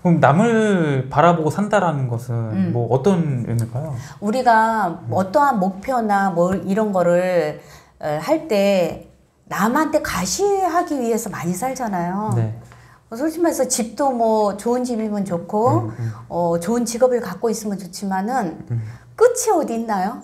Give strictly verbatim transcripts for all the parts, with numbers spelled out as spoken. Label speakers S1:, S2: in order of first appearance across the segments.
S1: 그럼 남을 바라보고 산다라는 것은
S2: 음.
S1: 뭐 어떤 의미일까요?
S2: 우리가 음. 어떠한 목표나 뭐 이런 거를 할 때 남한테 가시하기 위해서 많이 살잖아요. 네. 솔직히 말해서 집도 뭐 좋은 집이면 좋고 음, 음. 어, 좋은 직업을 갖고 있으면 좋지만은 음. 끝이 어디 있나요?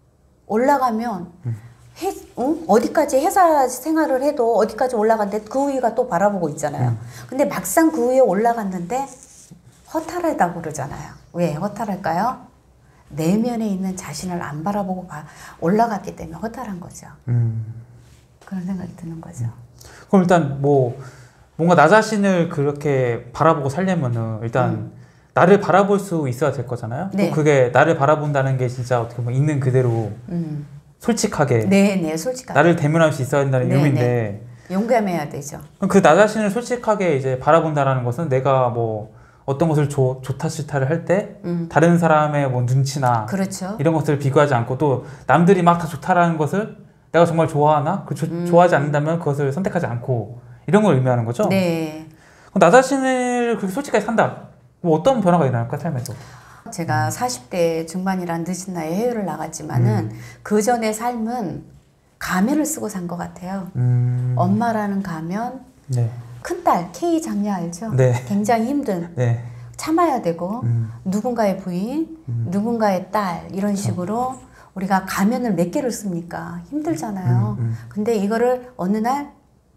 S2: 올라가면 음. 해, 응? 어디까지 회사 생활을 해도 어디까지 올라갔는데 그 위가 또 바라보고 있잖아요. 음. 근데 막상 그 위에 올라갔는데 허탈하다고 그러잖아요. 왜 허탈할까요? 내면에 있는 자신을 안 바라보고 바, 올라갔기 때문에 허탈한 거죠. 음. 그런 생각이 드는 거죠. 음.
S1: 그럼 일단 뭐 뭔가 나 자신을 그렇게 바라보고 살려면은 일단 음. 나를 바라볼 수 있어야 될 거잖아요. 네. 또 그게 나를 바라본다는 게 진짜 어떻게 보면 있는 그대로 음. 솔직하게
S2: 네네 솔직하게
S1: 나를 대면할 수 있어야 된다는 네네. 의미인데
S2: 용감해야 되죠.
S1: 그 나 자신을 솔직하게 이제 바라본다라는 것은 내가 뭐 어떤 것을 조, 좋다 싫다를 할 때 음. 다른 사람의 뭐 눈치나
S2: 그렇죠.
S1: 이런 것들을 비교하지 않고 또 남들이 막 다 좋다라는 것을 내가 정말 좋아하나 그 조, 음. 좋아하지 않는다면 그것을 선택하지 않고 이런 걸 의미하는 거죠.
S2: 네.
S1: 그럼 나 자신을 그렇게 솔직하게 산다. 뭐 어떤 변화가 일어날까 삶에서?
S2: 제가 음. 사십 대 중반이란 늦은 나이에 해외를 나갔지만은 음. 그 전의 삶은 가면을 쓰고 산 것 같아요. 음. 엄마라는 가면, 네. 큰딸, K 장녀 알죠? 네. 굉장히 힘든, 네. 참아야 되고, 음. 누군가의 부인, 음. 누군가의 딸, 이런 식으로 우리가 가면을 몇 개를 씁니까? 힘들잖아요. 음. 음. 근데 이거를 어느 날,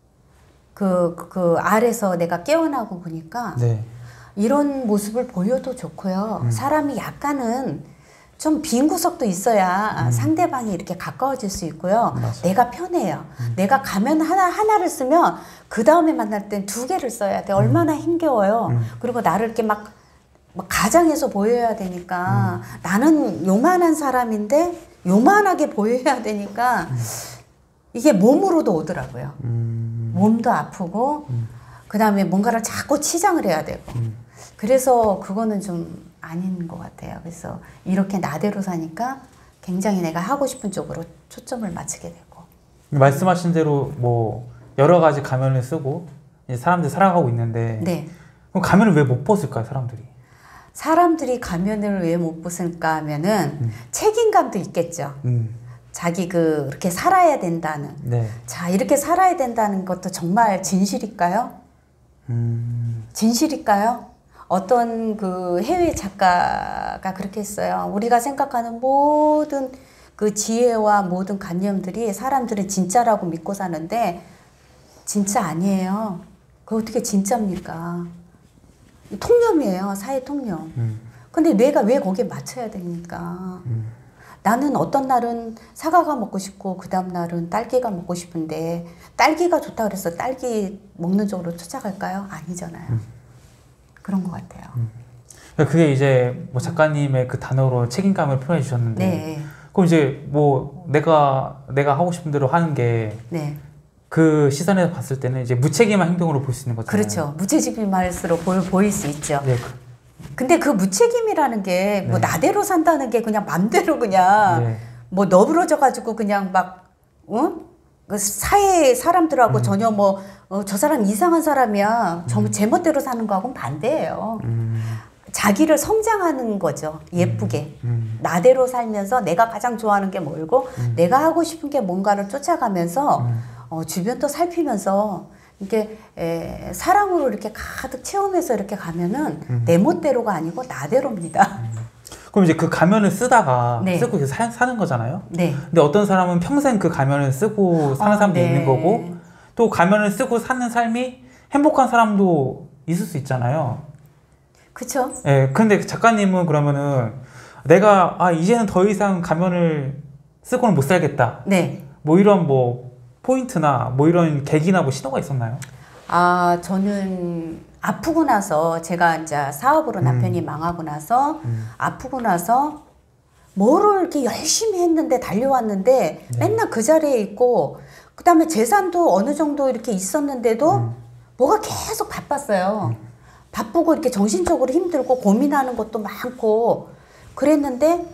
S2: 그, 그 아래서 내가 깨어나고 보니까, 네. 이런 모습을 보여도 좋고요. 음. 사람이 약간은 좀 빈 구석도 있어야 음. 상대방이 이렇게 가까워질 수 있고요. 맞아. 내가 편해요. 음. 내가 가면 하나, 하나를 쓰면 그 다음에 만날 땐 두 개를 써야 돼. 얼마나 음. 힘겨워요. 음. 그리고 나를 이렇게 막, 막 가장해서 보여야 되니까 음. 나는 요만한 사람인데 요만하게 보여야 되니까 음. 이게 몸으로도 오더라고요. 음. 몸도 아프고 음. 그 다음에 뭔가를 자꾸 치장을 해야 되고 음. 그래서 그거는 좀 아닌 것 같아요. 그래서 이렇게 나대로 사니까 굉장히 내가 하고 싶은 쪽으로 초점을 맞추게 되고
S1: 말씀하신 대로 뭐 여러 가지 가면을 쓰고 이제 사람들이 살아가고 있는데
S2: 네.
S1: 그럼 가면을 왜 못 벗을까요, 사람들이?
S2: 사람들이 가면을 왜 못 벗을까 하면은 음. 책임감도 있겠죠. 음. 자기 그 이렇게 살아야 된다는 네. 자 이렇게 살아야 된다는 것도 정말 진실일까요? 음. 진실일까요? 어떤 그 해외 작가가 그렇게 했어요. 우리가 생각하는 모든 그 지혜와 모든 관념들이 사람들은 진짜라고 믿고 사는데 진짜 아니에요. 그거 어떻게 진짜입니까? 통념이에요. 사회 통념. 음. 근데 내가 왜 거기에 맞춰야 됩니까? 음. 나는 어떤 날은 사과가 먹고 싶고 그 다음 날은 딸기가 먹고 싶은데 딸기가 좋다 그래서 딸기 먹는 쪽으로 쫓아갈까요? 아니잖아요. 음. 그런 것 같아요.
S1: 음. 그게 이제 뭐 작가님의 그 단어로 책임감을 표현해 주셨는데
S2: 네.
S1: 그럼 이제 뭐 내가 내가 하고 싶은 대로 하는 게
S2: 네.
S1: 그 시선에서 봤을 때는 이제 무책임한 행동으로 볼 수 있는 거잖아요.
S2: 그렇죠. 무책임할수록 보일 수 있죠. 네. 근데 그 무책임이라는 게 뭐 네. 나대로 산다는 게 그냥 맘대로 그냥 네. 뭐 너부러져 가지고 그냥 막 어? 그 사회 사람들하고 음. 전혀 뭐 어, 저 사람 이상한 사람이야. 음. 제 멋대로 사는 거하고는 반대예요. 음. 자기를 성장하는 거죠. 예쁘게. 음. 음. 나대로 살면서 내가 가장 좋아하는 게 뭘고 음. 내가 하고 싶은 게 뭔가를 쫓아가면서 음. 어, 주변도 살피면서 이렇게 에, 사랑으로 이렇게 가득 채우면서 이렇게 가면은 음. 내 멋대로가 아니고 나대로입니다. 음.
S1: 그럼 이제 그 가면을 쓰다가 네. 쓰고 계속 사, 사는 거잖아요.
S2: 네.
S1: 근데 어떤 사람은 평생 그 가면을 쓰고 사는
S2: 어,
S1: 사람도
S2: 네.
S1: 있는 거고 또 가면을 쓰고 사는 삶이 행복한 사람도 있을 수 있잖아요.
S2: 그쵸?
S1: 예. 근데 작가님은 그러면은 내가 아 이제는 더 이상 가면을 쓰고는 못 살겠다.
S2: 네.
S1: 뭐 이런 뭐 포인트나 뭐 이런 계기나 뭐 신호가 있었나요?
S2: 아 저는 아프고 나서 제가 이제 사업으로 남편이 음. 망하고 나서 음. 아프고 나서 뭐를 이렇게 열심히 했는데 달려왔는데 네. 맨날 그 자리에 있고 그 다음에 재산도 어느 정도 이렇게 있었는데도 음. 뭐가 계속 바빴어요. 음. 바쁘고 이렇게 정신적으로 힘들고 고민하는 것도 많고 그랬는데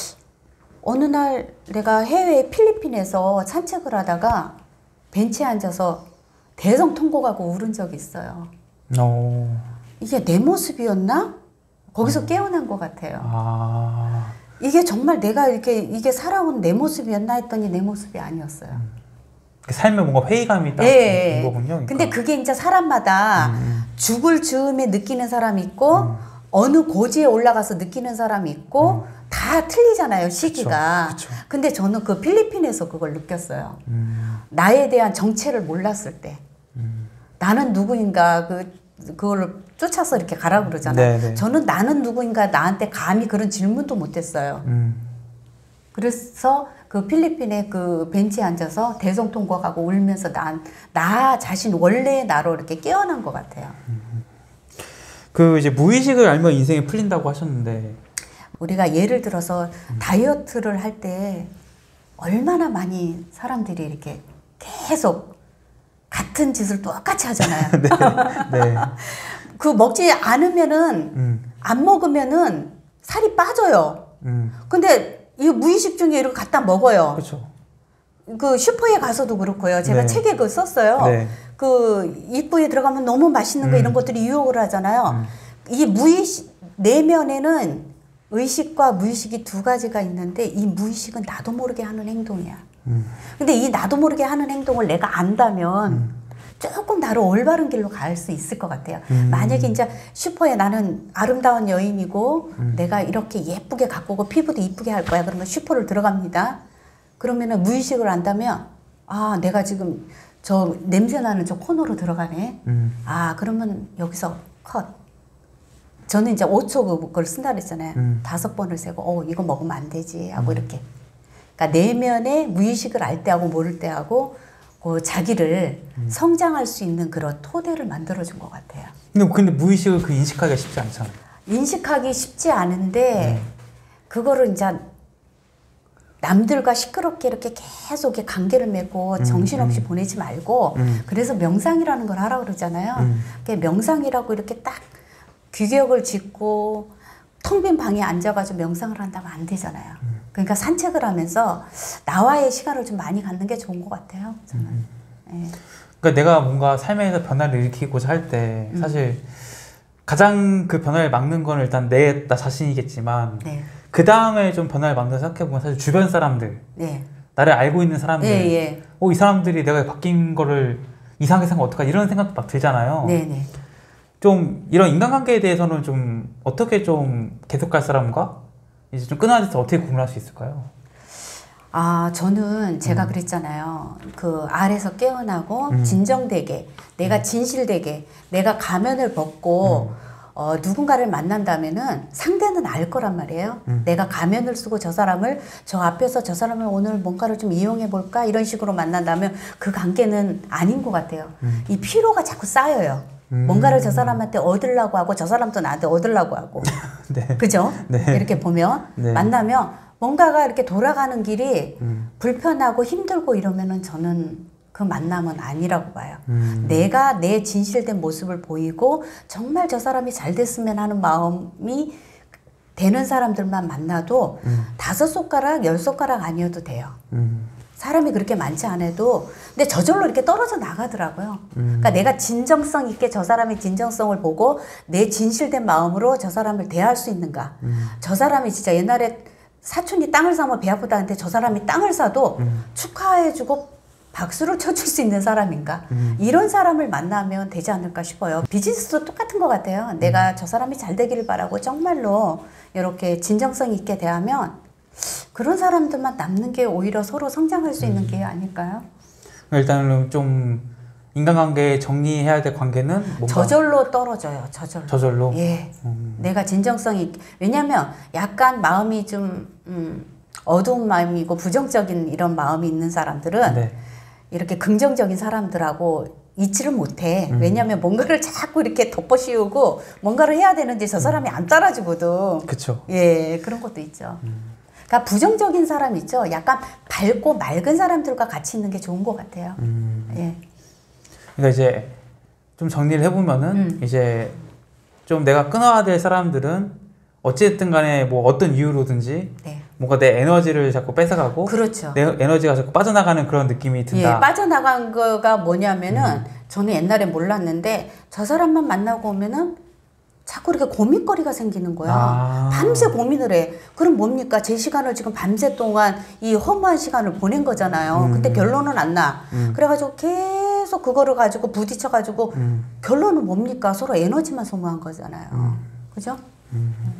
S2: 어느 날 내가 해외 필리핀에서 산책을 하다가 벤치에 앉아서 대성통곡하고 울은 적이 있어요.
S1: 오.
S2: 이게 내 모습이었나? 거기서 음. 깨어난 것 같아요. 아. 이게 정말 내가 이렇게 이게 살아온 내 모습이었나 했더니 내 모습이 아니었어요. 음.
S1: 삶에 뭔가 회의감이 딱 있는 거군요. 그러니까.
S2: 근데 그게 이제 사람마다 음. 죽을 즈음에 느끼는 사람이 있고 음. 어느 고지에 올라가서 느끼는 사람이 있고 음. 다 틀리잖아요, 시기가. 그쵸, 그쵸. 근데 저는 그 필리핀에서 그걸 느꼈어요. 음. 나에 대한 정체를 몰랐을 때. 음. 나는 누구인가, 그, 그걸 쫓아서 이렇게 가라 그러잖아요. 네네. 저는 나는 누구인가 나한테 감히 그런 질문도 못 했어요. 음. 그래서 그 필리핀의 그 벤치에 앉아서 대성통곡하고 울면서 난, 나 자신 원래의 나로 이렇게 깨어난 것 같아요. 음.
S1: 그 이제 무의식을 알면 인생이 풀린다고 하셨는데.
S2: 우리가 예를 들어서 음. 다이어트를 할 때 얼마나 많이 사람들이 이렇게 계속 같은 짓을 똑같이 하잖아요. 네. 네. 그 먹지 않으면은, 음. 안 먹으면은 살이 빠져요. 음. 근데 이 무의식 중에 이렇게 갖다 먹어요.
S1: 그렇죠.
S2: 그 슈퍼에 가서도 그렇고요. 제가 네. 책에 그 썼어요. 네. 그 입구에 들어가면 너무 맛있는 거 음. 이런 것들이 유혹을 하잖아요. 음. 이 무의식, 내면에는 의식과 무의식이 두 가지가 있는데 이 무의식은 나도 모르게 하는 행동이야. 음. 근데 이 나도 모르게 하는 행동을 내가 안다면 음. 조금 나를 올바른 길로 갈 수 있을 것 같아요. 음. 만약에 이제 슈퍼에 나는 아름다운 여인이고 음. 내가 이렇게 예쁘게 갖고 오고 피부도 이쁘게 할 거야. 그러면 슈퍼를 들어갑니다. 그러면은 무의식을 안다면 아 내가 지금 저 냄새나는 저 코너로 들어가네. 음. 아 그러면 여기서 컷. 저는 이제 오 초 그걸 쓴다 그랬잖아요. 음. 다섯 번을 세고 어 이거 먹으면 안 되지 하고 음. 이렇게. 그러니까 내면의 무의식을 알 때하고 모를 때하고 그 자기를 음. 성장할 수 있는 그런 토대를 만들어준 것 같아요.
S1: 근데, 근데 무의식을 그 인식하기가 쉽지 않잖아요.
S2: 인식하기 쉽지 않은데 음. 그거를 이제 남들과 시끄럽게 이렇게 계속 이렇게 관계를 맺고 음, 정신없이 음. 보내지 말고 음. 그래서 명상이라는 걸 하라고 그러잖아요. 음. 명상이라고 이렇게 딱 규격을 짓고 텅 빈 방에 앉아가지고 명상을 한다면 안 되잖아요. 음. 그러니까 산책을 하면서 나와의 시간을 좀 많이 갖는 게 좋은 것 같아요. 저는. 음. 네.
S1: 그러니까 내가 뭔가 삶에서 변화를 일으키고자 할 때 음. 사실 가장 그 변화를 막는 건 일단 내 나 자신이겠지만 네. 그 다음에 좀 변화를 막는 생각해보면 사실 주변 사람들 네. 나를 알고 있는 사람들 네, 예. 어, 이 사람들이 내가 바뀐 거를 이상하게 생각 어떡하 이런 생각도 막 들잖아요. 네, 네. 좀 이런 인간관계에 대해서는 좀 어떻게 좀 계속 갈 사람과 이제 좀 끊어야 돼서 어떻게 구분할 수 있을까요?
S2: 아 저는 제가 음. 그랬잖아요. 그 알에서 깨어나고 음. 진정되게 내가 진실되게 내가 가면을 벗고 음. 어, 누군가를 만난다면은 상대는 알 거란 말이에요. 음. 내가 가면을 쓰고 저 사람을 저 앞에서 저 사람을 오늘 뭔가를 좀 이용해 볼까 이런 식으로 만난다면 그 관계는 아닌 것 같아요. 음. 이 피로가 자꾸 쌓여요. 음. 뭔가를 저 사람한테 얻으려고 하고 저 사람도 나한테 얻으려고 하고 네. 그죠? 네. 이렇게 보면 네. 만나면 뭔가가 이렇게 돌아가는 길이 음. 불편하고 힘들고 이러면은 저는 그 만남은 아니라고 봐요. 음. 내가 내 진실된 모습을 보이고 정말 저 사람이 잘 됐으면 하는 마음이 되는 사람들만 만나도 음. 다섯 손가락, 열 손가락 아니어도 돼요. 음. 사람이 그렇게 많지 않아도 근데 저절로 이렇게 떨어져 나가더라고요. 음. 그러니까 내가 진정성 있게 저 사람의 진정성을 보고 내 진실된 마음으로 저 사람을 대할 수 있는가. 음. 저 사람이 진짜 옛날에 사촌이 땅을 사면 배 아프다는데 저 사람이 땅을 사도 음. 축하해주고 박수를 쳐줄 수 있는 사람인가. 음. 이런 사람을 만나면 되지 않을까 싶어요. 비즈니스도 똑같은 것 같아요. 내가 음. 저 사람이 잘 되기를 바라고 정말로 이렇게 진정성 있게 대하면 그런 사람들만 남는 게 오히려 서로 성장할 수 있는 음. 게 아닐까요?
S1: 일단은 좀 인간관계 정리해야 될 관계는 뭔가
S2: 저절로 떨어져요. 저절로.
S1: 저절로?
S2: 예. 음. 내가 진정성이 왜냐면 약간 마음이 좀 음, 어두운 마음이고 부정적인 이런 마음이 있는 사람들은 네. 이렇게 긍정적인 사람들하고 잊지를 못해. 음. 왜냐면 뭔가를 자꾸 이렇게 덮어 씌우고 뭔가를 해야 되는데 저 사람이 음. 안 따라주거든.
S1: 그쵸.
S2: 예, 그런 것도 있죠. 음. 그러니까 부정적인 사람 있죠. 약간 밝고 맑은 사람들과 같이 있는 게 좋은 것 같아요. 음. 예.
S1: 그러니까 이제 좀 정리를 해보면은 음. 이제 좀 내가 끊어야 될 사람들은 어찌됐든 간에 뭐 어떤 이유로든지 네. 뭔가 내 에너지를 자꾸 뺏어가고
S2: 그렇죠.
S1: 내 에너지가 자꾸 빠져나가는 그런 느낌이 든다.
S2: 예, 빠져나간 거가 뭐냐면은 음. 저는 옛날에 몰랐는데 저 사람만 만나고 오면은 자꾸 이렇게 고민거리가 생기는 거야.
S1: 아.
S2: 밤새 고민을 해. 그럼 뭡니까? 제 시간을 지금 밤새 동안 이 허무한 시간을 보낸 거잖아요. 음. 근데 결론은 안 나. 음. 그래가지고 계속 그거를 가지고 부딪혀가지고 음. 결론은 뭡니까? 서로 에너지만 소모한 거잖아요. 음. 그죠?
S1: 음.